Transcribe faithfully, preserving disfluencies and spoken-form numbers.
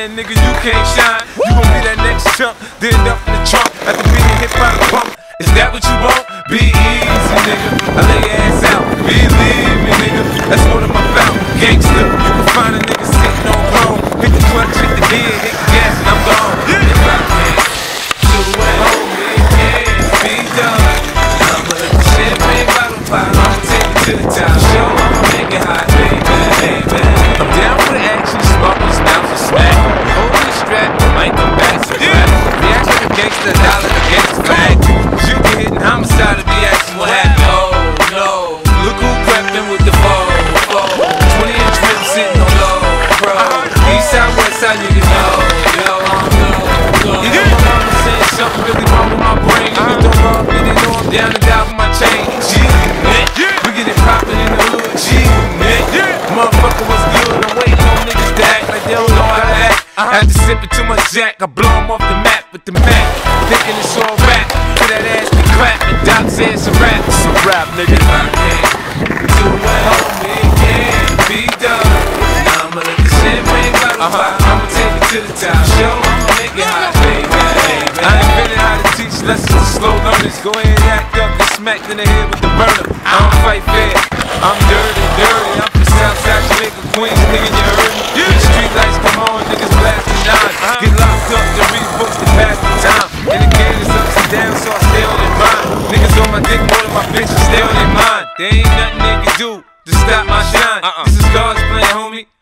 man, nigga, you can't shine. You gon' be that next chump, then up in the trunk after being hit by the pump. Is that what you want? Be easy, nigga. I lay your ass out. Believe me, nigga. That's one of my fountain gangster. You can find a nigga sitting on chrome. Hit the clutch, hit the head, hit the gas, and I'm gone. Yeah. If I can't do it, homie, it can't be done. I'ma let the champagne bottle pop. I'ma take it to the top. Show I'ma make it hot, baby, baby. I'm down for the action, sparkles, now for smack. Holding the strap, might come back to back. React like a gangster, dollar against fag. You be hitting homicide if you asking what happened. Oh no, look who creeping with the foe. twenty inch rims sitting on low, bro. East side, west side, niggas know. Yo, I'm no, you know my mama saying something really wrong with my brain. Niggas don't love me, they know I'm down and down with my chain. G, man, we get it poppin' in the hood. G, man, motherfucker was good. I'm waiting on niggas to act like they don't know how to act. After sipping too much Jack, I blow them off the map with the Mac. Thinking it's all rap, till that ass be clapping. Doc said it's a rap, it's a rap, nigga. If I can't do it, homie, it can't be done. Now I'ma let the champagne bottle pop. I'ma take it to the top. Show I'ma make it hot, baby, baby. I ain't been how to teach lessons to slow learners. Go ahead and act up, get smacked in the head with the burner. I don't fight fair, I'm dirty, dirty. I'm from Southside Jamaica, Queens, nigga, you heard me? Yeah. The street lights come on, niggas blasting nines. Get locked up, to read books to pass the time. And the game is ups and downs, so I stay on their mind. Niggas on my dick more than my bitches stay on their mind. There ain't nothing they can do to stop my shine. Uh-uh. This is God's plan, homie.